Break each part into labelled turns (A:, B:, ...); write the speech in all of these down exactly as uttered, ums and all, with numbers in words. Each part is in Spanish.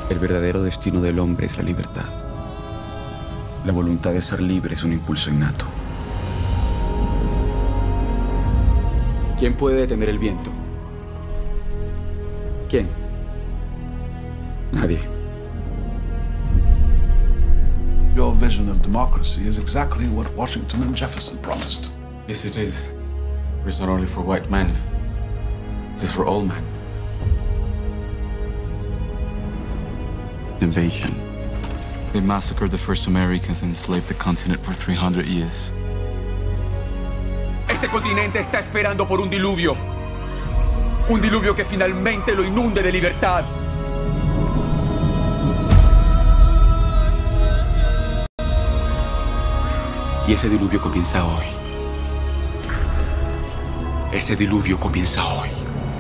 A: El verdadero destino del hombre es la libertad. La voluntad de ser libre es un impulso innato. ¿Quién puede detener el viento? ¿Quién? Nadie.
B: Your vision of democracy is exactly what Washington and Jefferson promised.
A: Yes, it is. But it's not only for white men. It is for all men. Invasion. They massacred the first Americans and enslaved the continent for three hundred years.
C: Este continente está esperando por un diluvio. Un diluvio que finalmente lo inunde de libertad.
A: Y ese diluvio comienza hoy. Ese diluvio comienza hoy.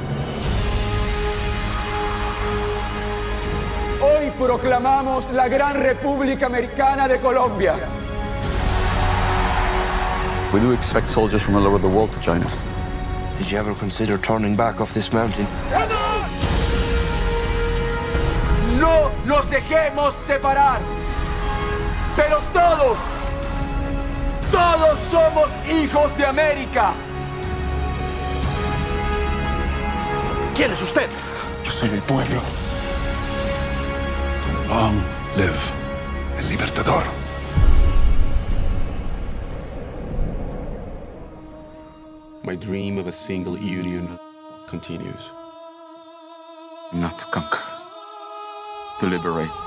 C: Hoy proclamamos la Gran República Americana de Colombia.
D: We do expect soldiers from all over the world to join us.
E: Did you ever consider turning back off this mountain?
C: No nos dejemos separar. Pero todos, todos somos hijos de América.
E: ¿Quién es usted?
A: Yo soy del pueblo.
B: Long live el Libertador.
A: My dream of a single union continues. Not to conquer, to liberate.